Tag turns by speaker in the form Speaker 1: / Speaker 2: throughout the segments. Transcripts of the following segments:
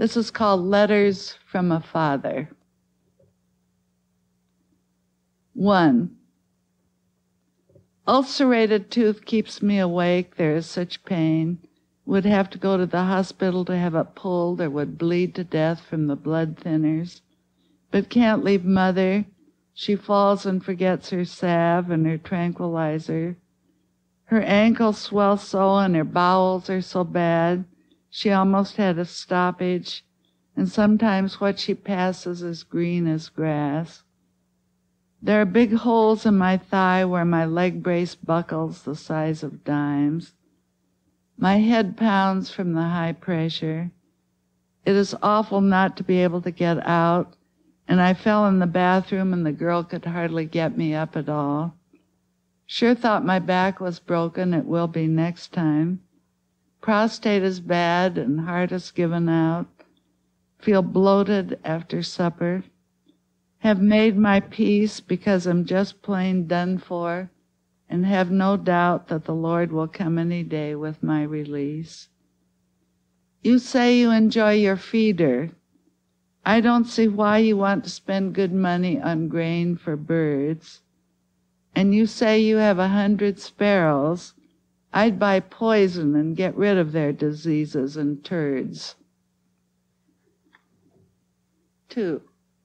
Speaker 1: This is called Letters from a Father. 1. Ulcerated tooth keeps me awake. There is such pain. Would have to go to the hospital to have it pulled or would bleed to death from the blood thinners. But can't leave mother. She falls and forgets her salve and her tranquilizer. Her ankles swell so and her bowels are so bad. She almost had a stoppage, and sometimes what she passes is green as grass. There are big holes in my thigh where my leg brace buckles the size of dimes. My head pounds from the high pressure. It is awful not to be able to get out, and I fell in the bathroom and the girl could hardly get me up at all. Sure thought my back was broken. It will be next time. Prostate is bad and heart has given out. Feel bloated after supper. Have made my peace because I'm just plain done for, and have no doubt that the Lord will come any day with my release. You say you enjoy your feeder. I don't see why you want to spend good money on grain for birds. And you say you have 100 sparrows. I'd buy poison and get rid of their diseases and turds. 2.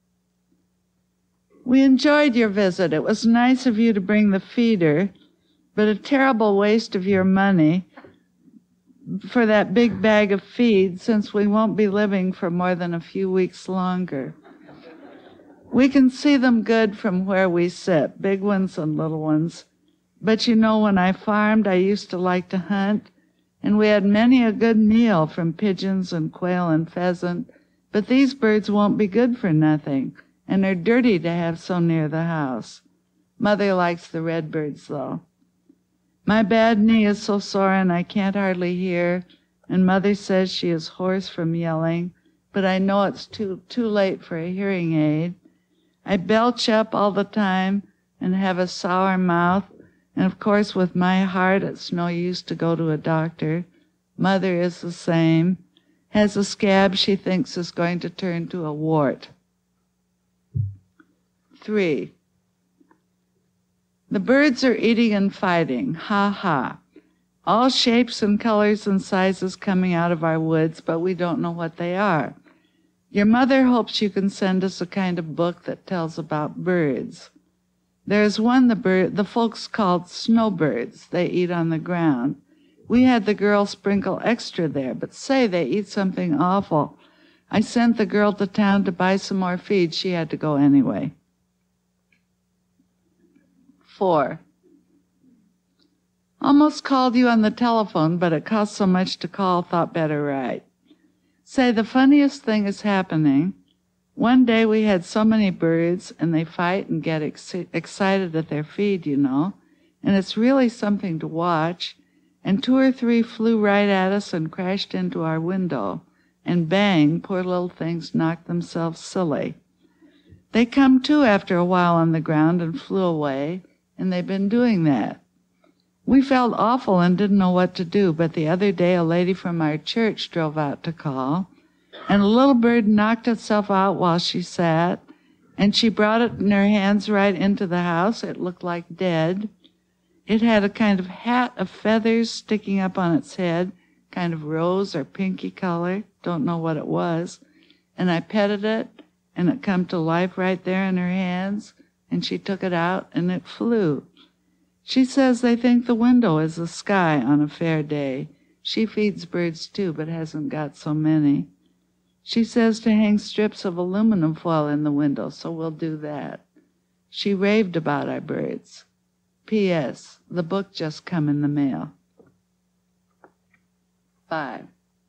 Speaker 1: We enjoyed your visit. It was nice of you to bring the feeder, but a terrible waste of your money for that big bag of feed, since we won't be living for more than a few weeks longer. We can see them good from where we sit, big ones and little ones. But you know, when I farmed, I used to like to hunt, and we had many a good meal from pigeons and quail and pheasant, but these birds won't be good for nothing, and they're dirty to have so near the house. Mother likes the redbirds, though. My bad knee is so sore and I can't hardly hear, and Mother says she is hoarse from yelling, but I know it's too late for a hearing aid. I belch up all the time and have a sour mouth, and of course with my heart it's no use to go to a doctor. Mother is the same. Has a scab she thinks is going to turn to a wart. 3. The birds are eating and fighting. Ha ha. All shapes and colors and sizes coming out of our woods, but we don't know what they are. Your mother hopes you can send us a kind of book that tells about birds. There's one the folks called snowbirds. They eat on the ground. We had the girl sprinkle extra there, but say, they eat something awful. I sent the girl to town to buy some more feed. She had to go anyway. 4. Almost called you on the telephone, but it cost so much to call, thought better write. Say, the funniest thing is happening. One day we had so many birds, and they fight and get excited at their feed, you know, and it's really something to watch, and 2 or 3 flew right at us and crashed into our window, and bang, poor little things knocked themselves silly. They come to after a while on the ground and flew away, and they've been doing that. We felt awful and didn't know what to do, but the other day a lady from our church drove out to call, and a little bird knocked itself out while she sat, and she brought it in her hands right into the house. It looked like dead. It had a kind of hat of feathers sticking up on its head, kind of rose or pinky color, don't know what it was, and I petted it, and it come to life right there in her hands, and she took it out, and it flew. She says they think the window is the sky on a fair day. She feeds birds too, but hasn't got so many. She says to hang strips of aluminum foil in the window, so we'll do that. She raved about our birds. P.S. The book just come in the mail. 5.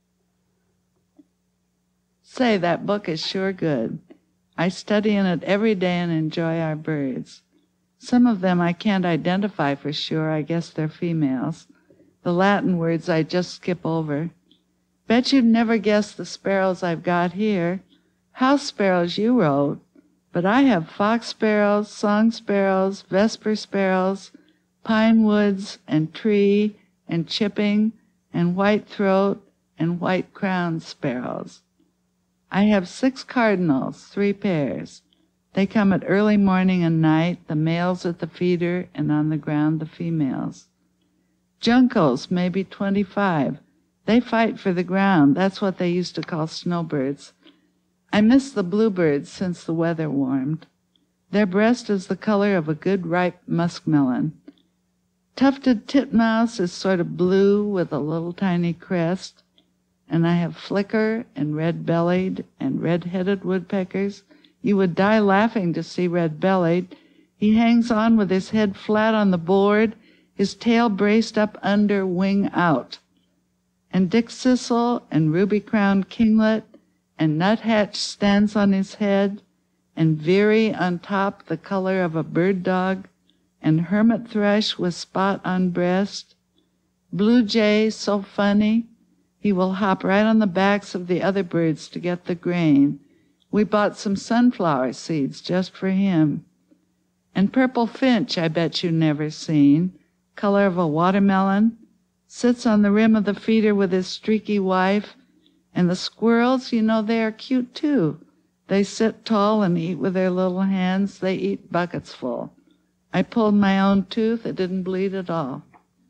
Speaker 1: Say, that book is sure good. I study in it every day and enjoy our birds. Some of them I can't identify for sure. I guess they're females. The Latin words I just skip over. Bet you'd never guess the sparrows I've got here. House sparrows you wrote, but I have fox sparrows, song sparrows, vesper sparrows, pine woods and tree and chipping and white throat and white crowned sparrows. I have 6 cardinals, 3 pairs. They come at early morning and night, the males at the feeder, and on the ground the females. Juncos, maybe 25. They fight for the ground. That's what they used to call snowbirds. I miss the bluebirds since the weather warmed. Their breast is the color of a good ripe muskmelon. Tufted titmouse is sort of blue with a little tiny crest. And I have flicker and red-bellied and red-headed woodpeckers. You would die laughing to see red-bellied. He hangs on with his head flat on the board, his tail braced up under, wing out. And dickcissel and ruby-crowned kinglet and nuthatch stands on his head, and veery on top the color of a bird dog, and hermit thrush with spot on breast. Blue jay, so funny, he will hop right on the backs of the other birds to get the grain. We bought some sunflower seeds just for him. And purple finch I bet you never seen, color of a watermelon, sits on the rim of the feeder with his streaky wife. And the squirrels, you know, they are cute too. They sit tall and eat with their little hands. They eat buckets full. I pulled my own tooth. It didn't bleed at all.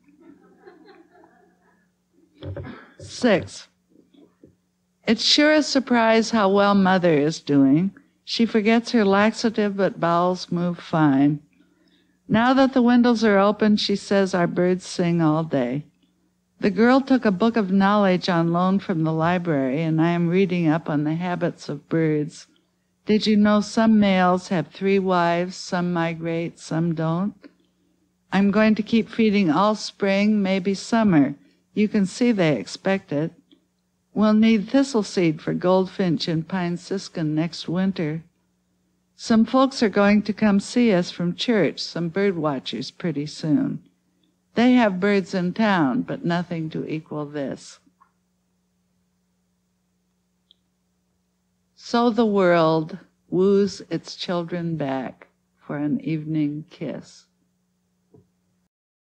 Speaker 1: 6. It's sure a surprise how well Mother is doing. She forgets her laxative, but bowels move fine. Now that the windows are open, she says our birds sing all day. The girl took a book of knowledge on loan from the library, and I am reading up on the habits of birds. Did you know some males have 3 wives, some migrate, some don't? I'm going to keep feeding all spring, maybe summer. You can see they expect it. We'll need thistle seed for goldfinch and pine siskin next winter. Some folks are going to come see us from church, some bird watchers pretty soon. They have birds in town, but nothing to equal this. So the world woos its children back for an evening kiss.